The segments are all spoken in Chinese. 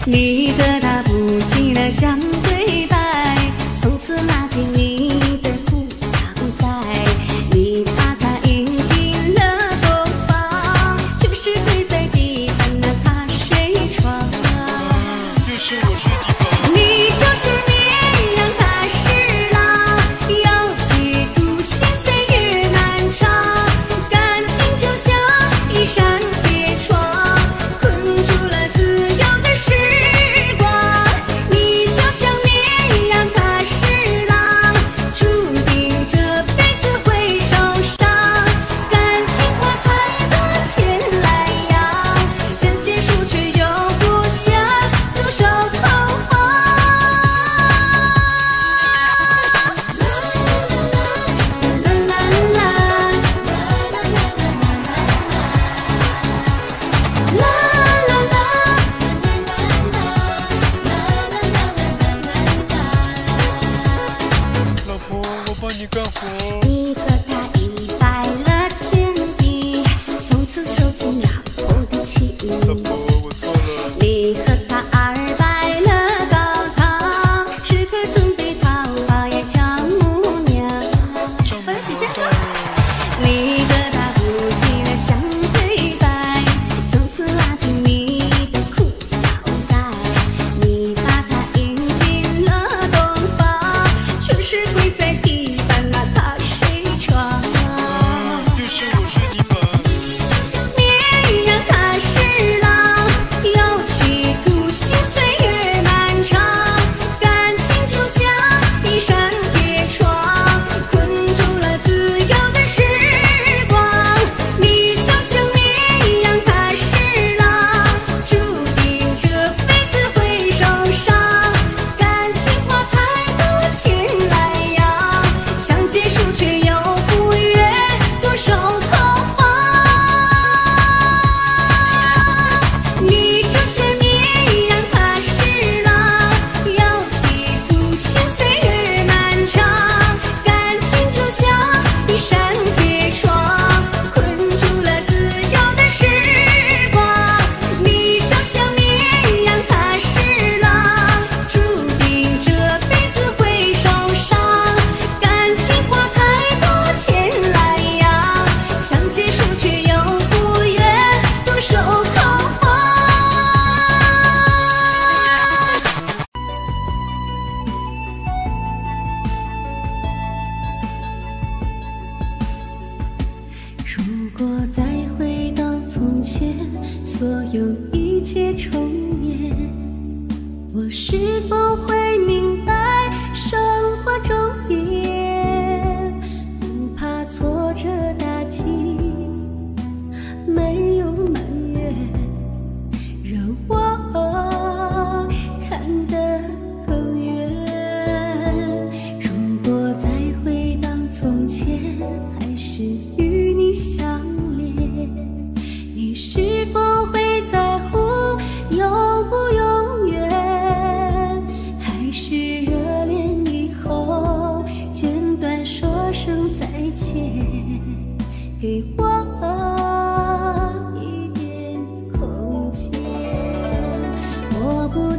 你和他不期而相对白，从此拉紧你的裤腰带。你怕他引进了洞房，却是跪在地板的踏水床。 就是我睡地板。 你就是绵羊，他是狼，有期徒刑，岁月漫长。感情就像一扇铁窗，困住了自由的时光。你就像绵羊，他是狼，注定这辈子会受伤。感情花太多钱来养，想结束却又不想入手投放。 老婆，我帮你干活。 你和他一败了天地，从此受尽老婆的气。 老婆，我错了。 你和他二败了高堂，时刻准备讨好呀丈母娘。 丈母娘大人。 你和他不期而相对白，从此拉紧你的裤腰带。你把他引进了洞房，却是跪在地板那踏水床。 就是我睡地板。 绵羊他是狼，有期徒刑，岁月漫长。感情就像一扇铁窗，困住了自由的时光。你就像绵羊，他是狼，注定这辈子会受伤。感情花太多钱来养，想结束却又不愿入手投放。你就像绵羊，他是狼，有期徒刑，岁月漫长。感情就像一扇铁窗，困住了自由的时光。你就像绵羊，他是狼，注定这辈子会受伤。感情花太多钱来养，想结束却又不愿入手投放。如果再回到从前，所有一切重演，我是否会明白生活中也不怕挫折打击，没有埋怨，让我看得更远。如果再回到从前，还是与你相恋，你是否会在乎永不永远？还是热恋以后简短说声再见，给我一点空间。我不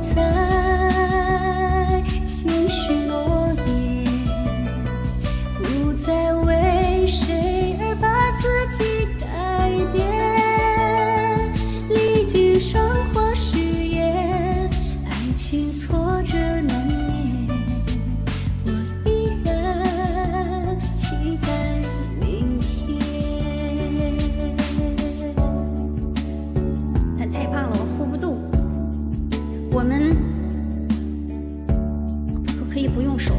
再轻许诺言，不再为谁而把自己改变。历经生活试验，爱情挫折难免，我依然期待明天。他太胖了，我 hold 不动。我们可以不用手，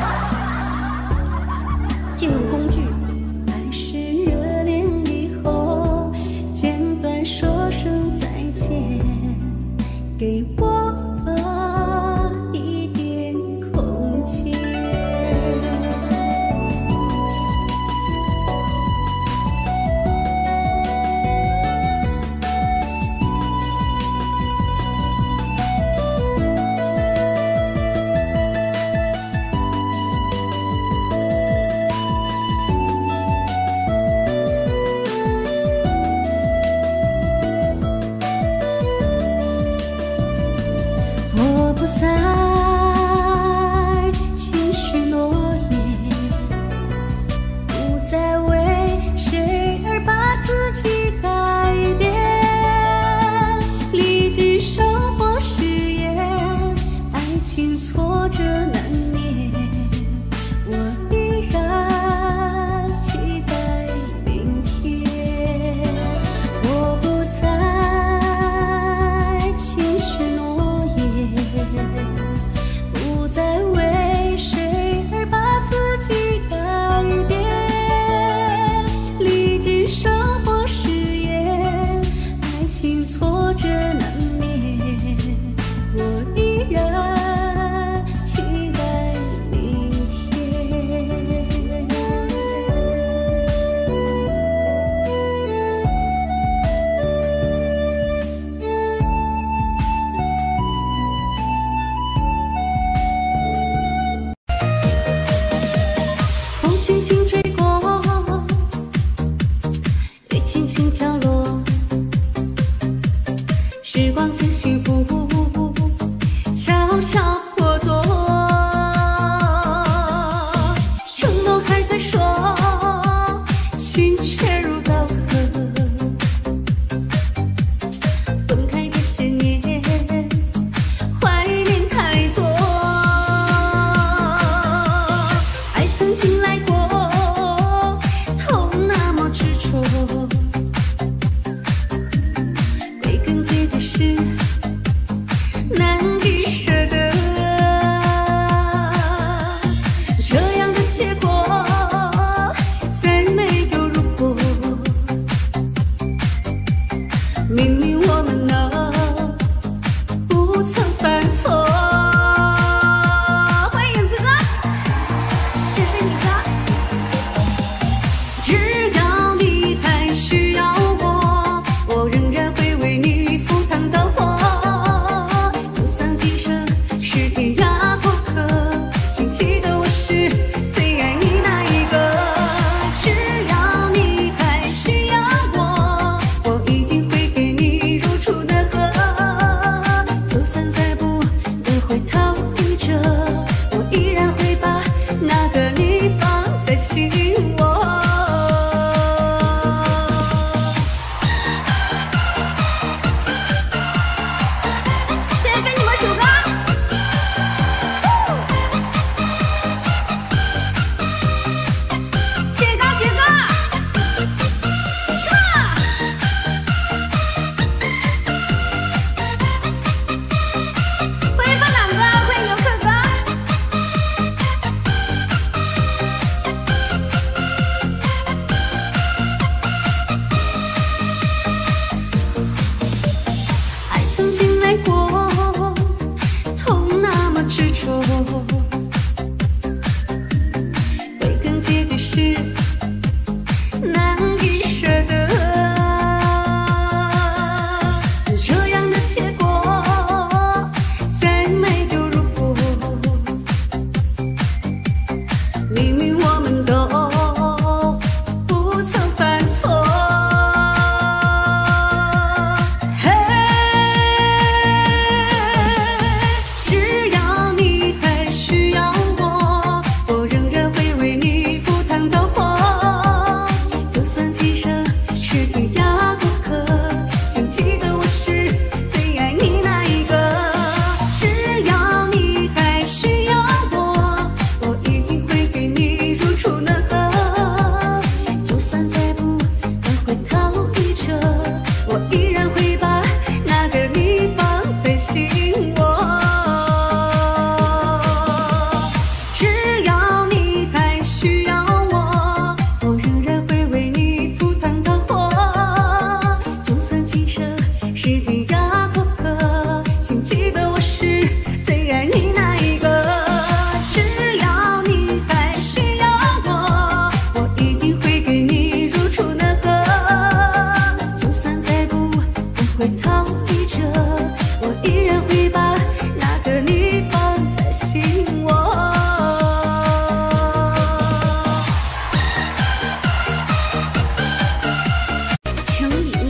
借用工具。还是热恋以后，简短说声再见，给我一点空间。 时光间幸福悄悄剥夺，承诺还在说，心却如刀割。分开这些年，怀念太多，爱曾经来过，头那么执着。归根结底是难以舍得，这样的结果再没有如果。明明我们都不曾犯错。欢迎子哥，谢谢你哥。只要你还需要我，我仍然会为你赴汤蹈火。就算今生是天涯过客，请记得我是最爱你那一个。只要你还需要我，我一定会给你如初的河。就算再不能回头一折，我依然会把那个你放在心窝。谢谢飞你们鼠哥，杰哥杰哥，看，欢迎范朗哥，欢迎游客哥。爱曾经来过，头那么执着，归根结底是难以舍得，这样的结果再没有如果。明明我们都不曾犯错。只要你还需要我，我仍然会为你赴汤蹈火。就算今生是天涯过客，请记得我是最爱你那一个。只要你还需要我，我一定会给你如初的河。就算再不能回头一折，我依然会把那个你放在心窝。只要你还需要我，我仍然会为你赴汤蹈火。就算今生是天涯过客，请记得我是最爱你那一个。只要你还需要我，我一定会给你如初的河。就算再不能回头一折，我依然会把那个你放在心窝。轻易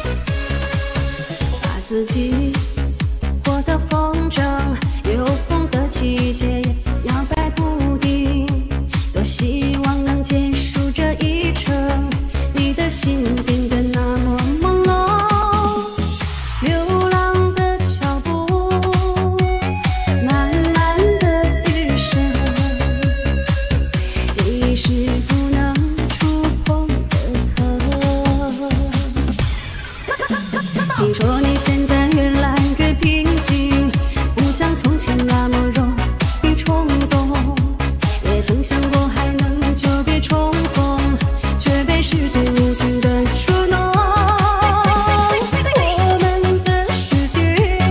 把自己活得风筝，有风的季节摇摆不定。多希望能结束这一程，你的心变得那么朦胧。流浪的脚步，漫漫的余生，你是不能触碰的河。听说你现在越来越平静，不像从前那么容易冲动。也曾想过还能久别重逢，却被世界无情的捉弄。我们的世界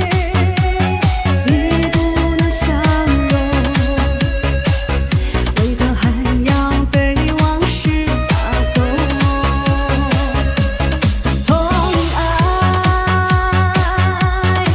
也不能相容，为何还要被往事打动？痛爱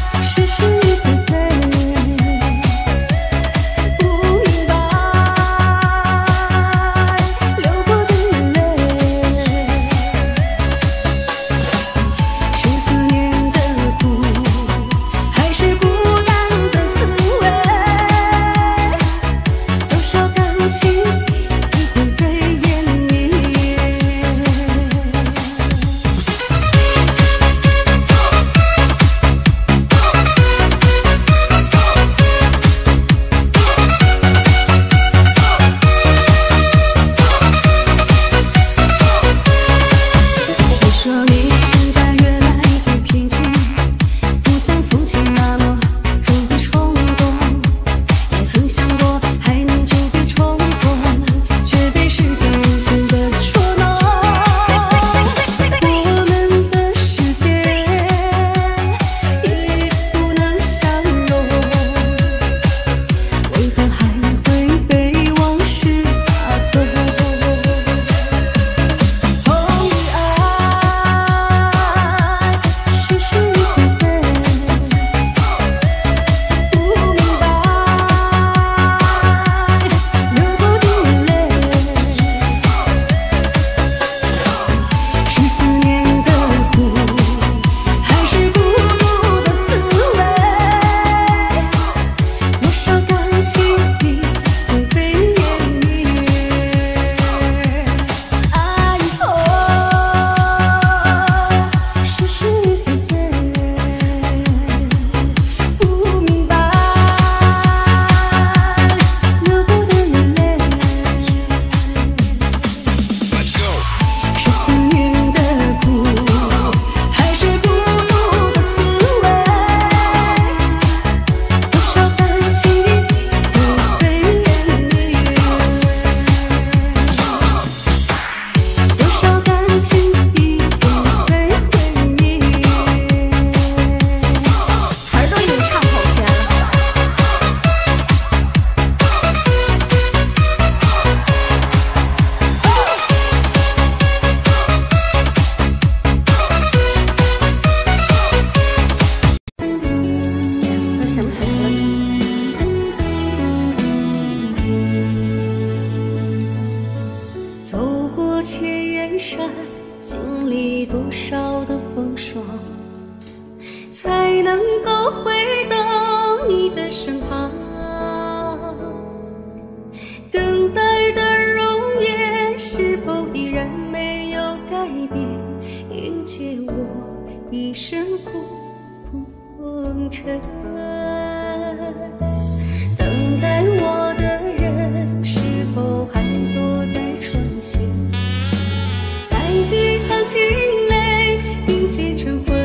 才能够回到你的身旁。等待的容颜是否依然没有改变，迎接我一身仆仆风尘。等待我的人是否还坐在窗前，带几行清泪迎接晨昏？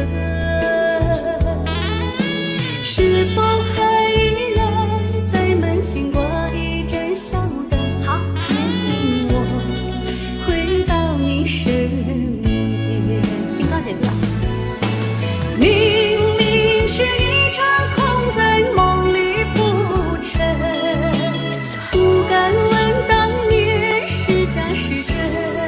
是否还依然在门前挂一盏小灯，好牵引我回到你身边？听高姐歌。明明是一场空在梦里浮沉，不敢问当年是假是真。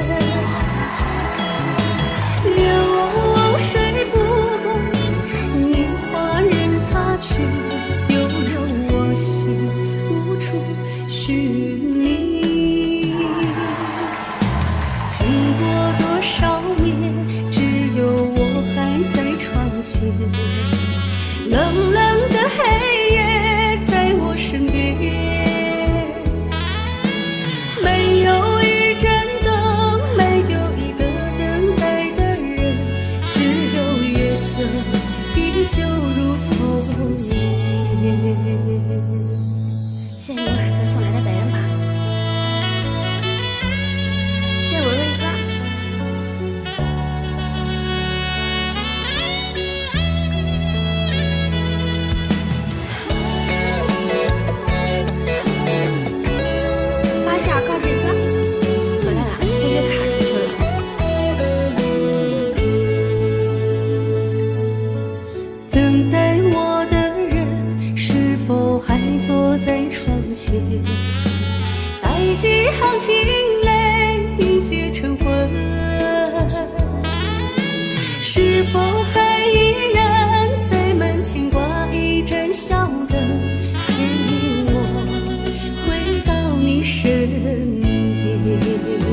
流水不过年华任它去，悠悠我心无处寻觅。经过多少年，只有我还在窗前，冷冷的黑夜在我身边，没有一盏灯，没有一个等待的人，只有月色依旧如从前。谢谢牛耳哥送来的百元榜，谢谢我瑞哥。八下高姐哥回来了，估计卡出去了。等待我的人是否还坐在窗前，带几行清泪迎接晨昏？是否还依然在门前挂一盏小灯，牵引我回到你身边？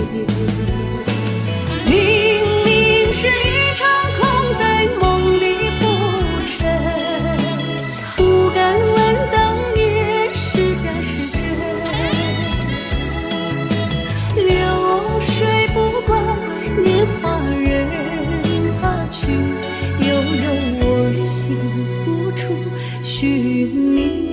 明明是一场空在梦里浮沉，不敢问当年是假是真。流水不管年华任它去，悠悠我心无处寻觅。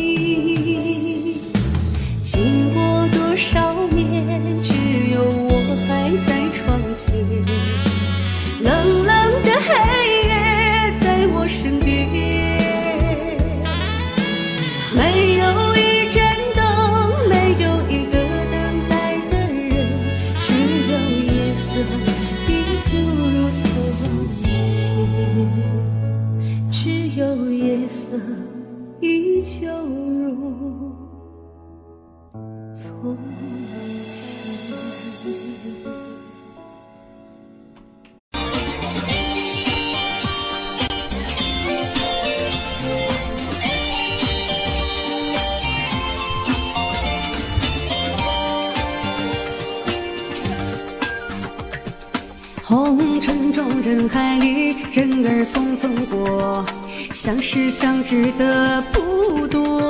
经过多少年，只有我还在窗前，冷冷的黑夜在我身边，没有一盏灯，没有一个等待的人，只有夜色依旧如从前，只有夜色依旧如从前。红尘中人海里，人儿匆匆过，相识相知的不多。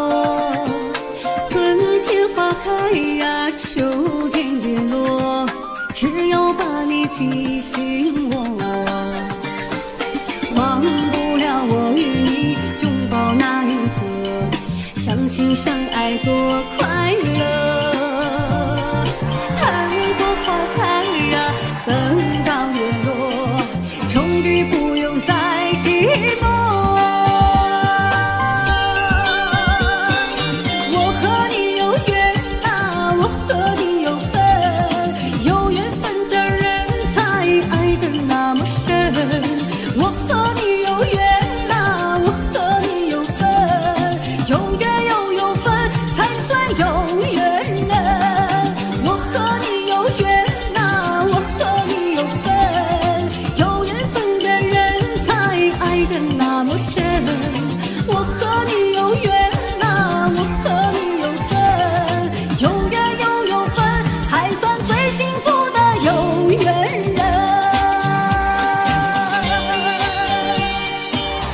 春天花开呀，秋天叶落，只有把你记醒我。忘不了我与你拥抱那一刻，相亲相爱多快乐。看过花开呀，等到月落，终于不用再寂寞。我和你有缘啊，我和你有份，有缘分的人才爱得那么深。我和你有缘啊，我和你有份，有缘又有分，才算有缘人。我和你有缘啊，我和你有份，有缘分的人才爱得那么深。我和你有缘啊，我和你有份，有缘又有分，才算最幸福的有缘人。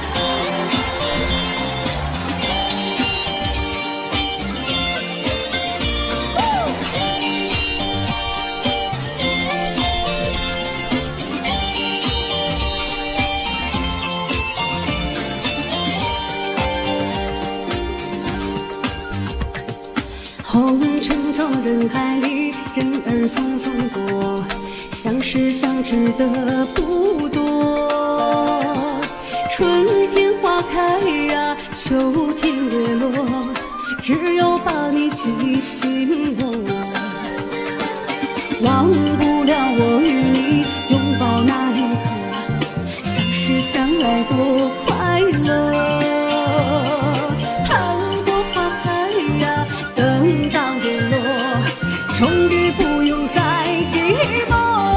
人海里，人儿匆匆过，相识相知的不多。春天花开呀，秋天月落，只有把你记心窝。忘不了我与你拥抱那一刻，相识相爱多快乐。盼过花开呀，等到月落，终于不用再寂寞。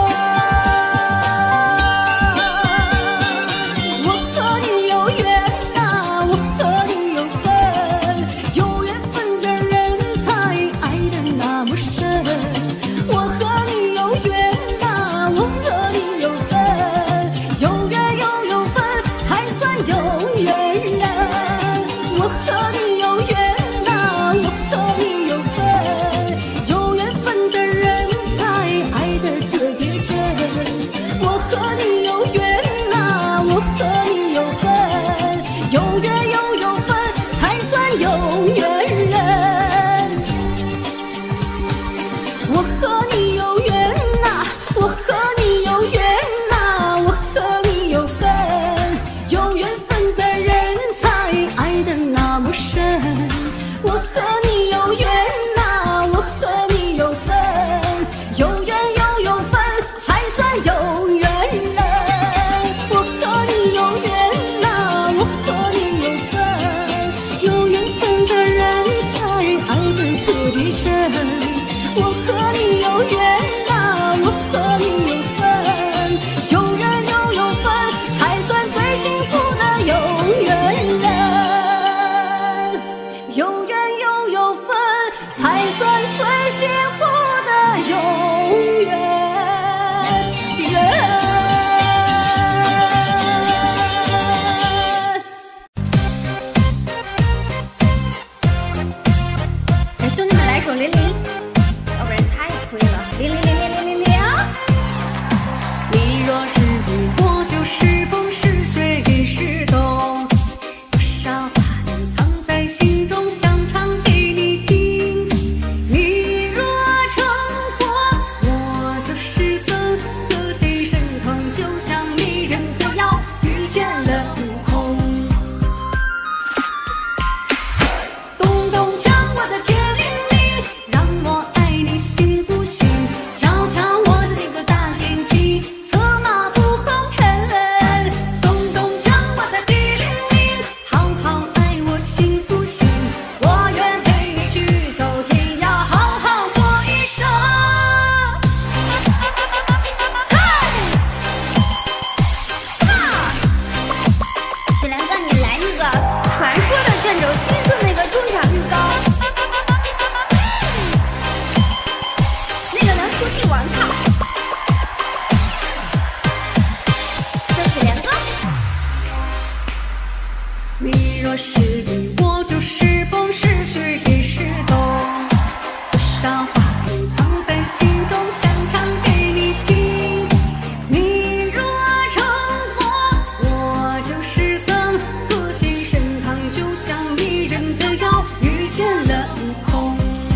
我和你有缘呐，我和你有份，有缘分的人才爱得那么深。我和你有缘呐，我和你有份，有缘又有份才算有缘人。我和你有缘呐，我和你有份，有缘分的人才爱得特别真。我和你有缘呐，我和你有份，有缘又有份才算有缘人。我和你有缘呐，我和你有缘呐，我和你有份，有缘分的人才爱得那么深。我和你有缘呐，我和你有份，有缘又有份才算有缘人。我和你有缘呐，我和你有份，有缘分的人才爱得特别真。我和你有缘呐，我和你有份，有缘又有份才算最幸福的有缘人。有缘又有份才算最幸福的有缘人。 给兄弟们来首零零，要不然太亏了。零零零零零零零。 你若是雨，我就是风，是雪也是冬。多少话你藏在心中，想唱给你听。你若成佛，我就是僧，各显神通，就像迷人的药，遇见了悟空。咚咚锵，我的铁铃铃，让我爱你信不信？瞧瞧我的那个大眼睛，策马不红尘。咚咚锵，我的地铃铃，好好爱我信不信？我愿陪你去走天涯，好好过一生。 水莲哥，你来那个传说的卷轴，金色那个中奖率高，那个能出帝王套。叫水莲哥。 你若是雨，我就是风，是雪也是冬。多少话你藏在心中，想唱给你听。你若成佛，我就是僧，各显神通，就像迷人的药，遇见了悟空。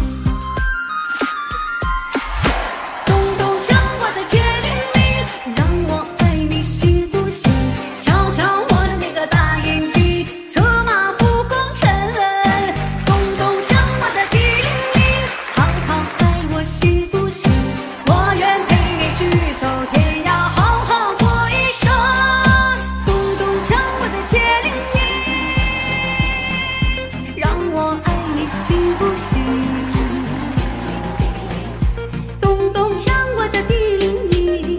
咚咚锵，我的铁铃铃，让我爱你信不信？瞧瞧我的那个大眼睛，策马不红尘。咚咚锵，我的地铃铃，好好爱我信不信？我愿陪你去走天涯，好好过一生。咚咚锵，我的铁铃铃，让我爱你信不信？咚咚锵，我的地铃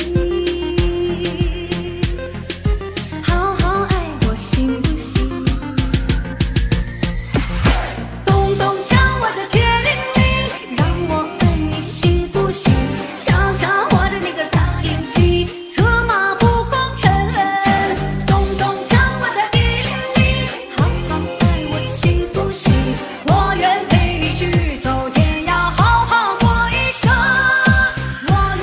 铃，好好爱我信不信？咚咚锵，我的铁铃铃，让我爱你信不信？瞧瞧我的那个大眼睛，策马不红尘。咚咚锵，我的地铃铃，好好爱我信不信？我愿陪你去走天涯，好好过一生。我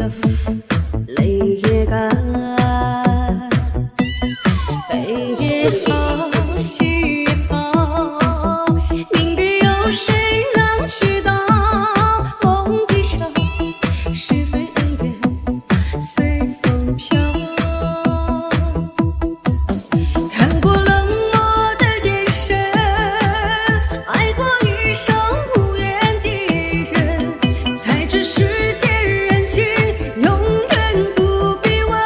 冷，泪也干，悲也好，喜也好，明日有谁能知道？梦一场，是非恩怨随风飘。看过冷漠的眼神，爱过一生无缘的人，才知世间人情永远不必问。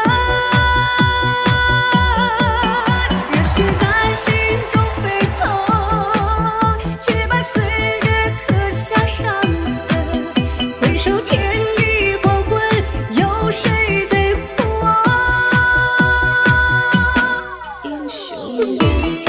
热血在心中沸腾，却把岁月刻下伤痕。回首天地黄昏，有谁在乎我？英雄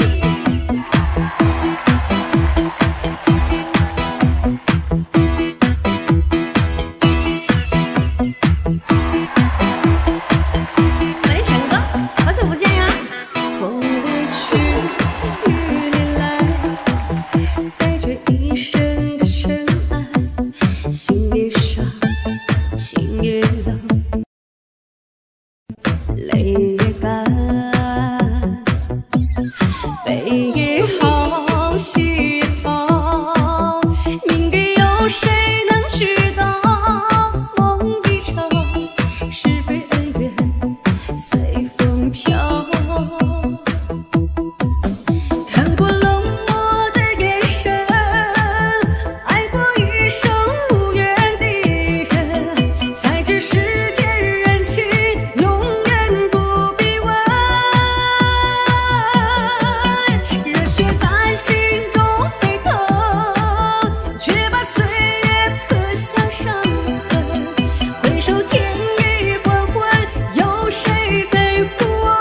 欢迎陈哥，好久不见呀！风里去，雨里来，带着一身的尘埃，心也伤，情也冷，泪也干，悲也好，喜也好，明日有谁能知道？梦一场，是非恩怨随风飘。看过冷漠的眼神，爱过一生无缘的人，才知世间人情永远不必问。热血在心中沸腾，却把岁月刻下伤痕。回首天地黄昏，有谁在乎我？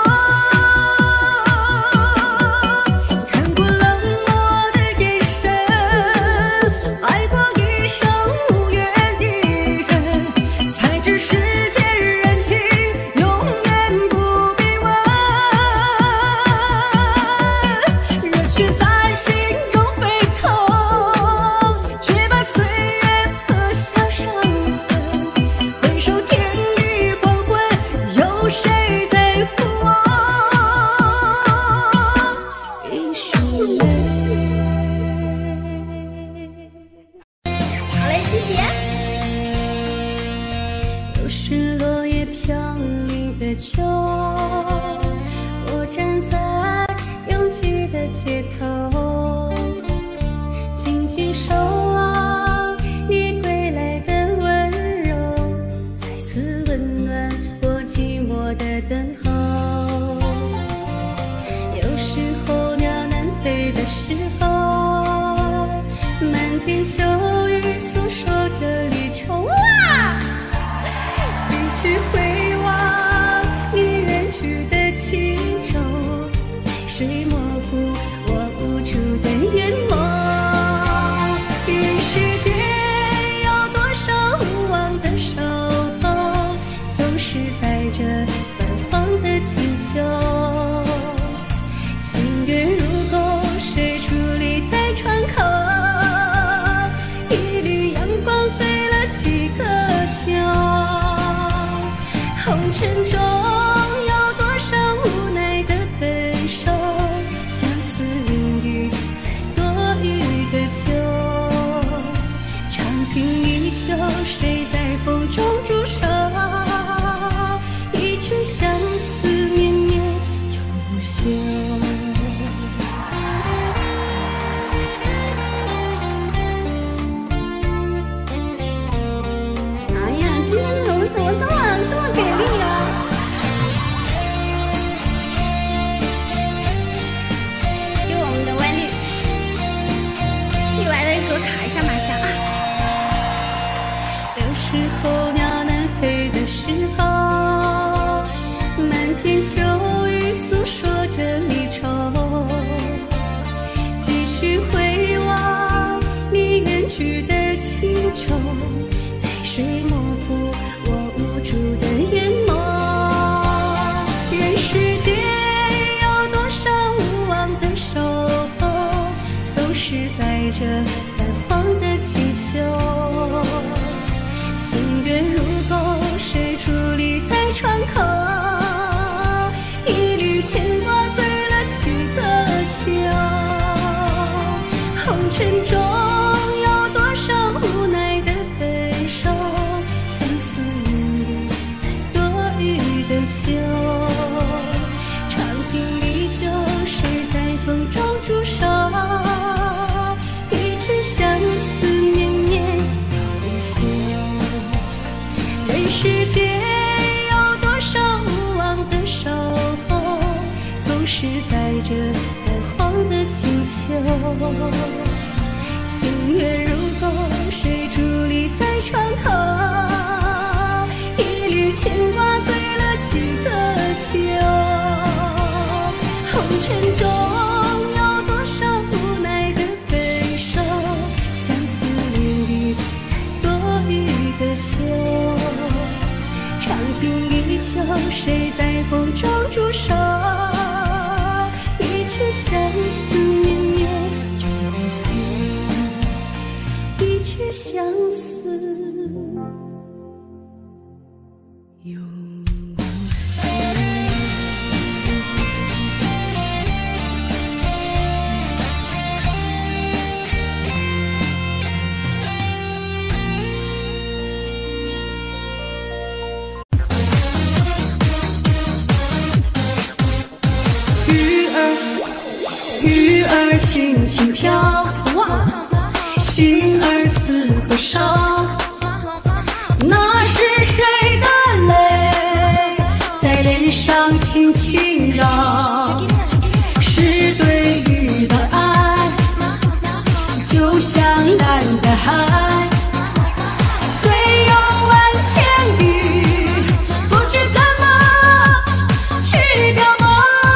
看过冷漠的眼神，爱过一生无缘的人，才知世间人情永远不必问。热血在心中沸腾，却把岁月刻下伤痕。回首天地黄昏，有谁在乎我？一束泪。 好嘞，谢谢。 又是落叶飘零的秋，我站在拥挤的街头，紧紧守望你归来的温柔，再次温暖我寂寞的等候。有时候鸟南飞的时候，满天秋雨诉说着离愁。哇！继续回望你远去的轻舟，泪水模糊我无助的眼眸。人世间有多少无望的守候，总是在这泛黄的清秋。心月如钩，谁伫立在窗口？一缕阳光醉了几个秋。红尘中有多少无奈的分手，相思淋雨在多雨的秋。长情依旧，谁在风中驻守？一曲相思绵绵永久。哎呀，今天怎么这么给力啊？给我们的歪绿，歪的给我卡一下马甲啊！有时候鸟南飞的时候，满天秋雨诉说着离愁。继续回望你远去的轻舟，泪水模糊我无助的眼眸。人世间有多少无望的守候，总是在这泛黄的气球。心月如钩，谁世界有多少无望的守候，总是在这泛黄的清秋。星月如钩，谁伫立在窗口？一缕牵挂醉了几个秋。红尘中有多少无奈的分手，相思淋漓在多雨的秋。长景依旧，谁在风中驻守？一曲相思绵绵永续，一曲相思永续。雨儿轻轻飘，心儿似火烧。那是谁的泪在脸上轻轻绕？是对雨的爱，就像蓝的海，虽有万千语，不知怎么去表白。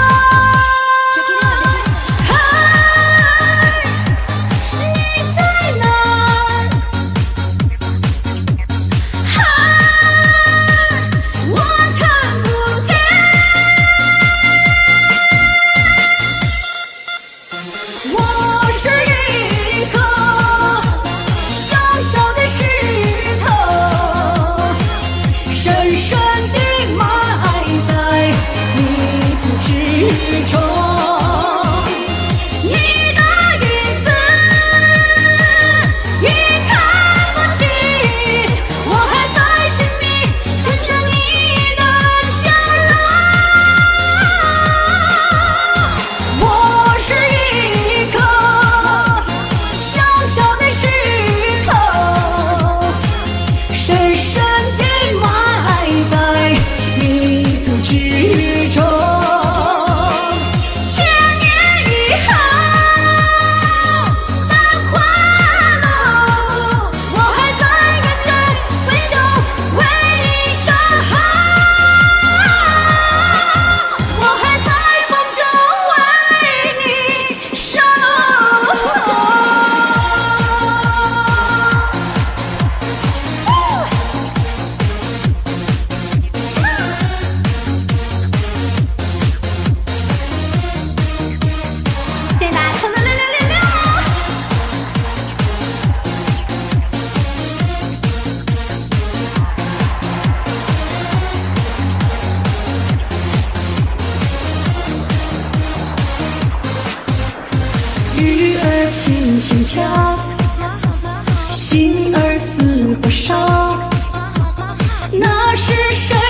轻轻飘，心儿似火烧，那是谁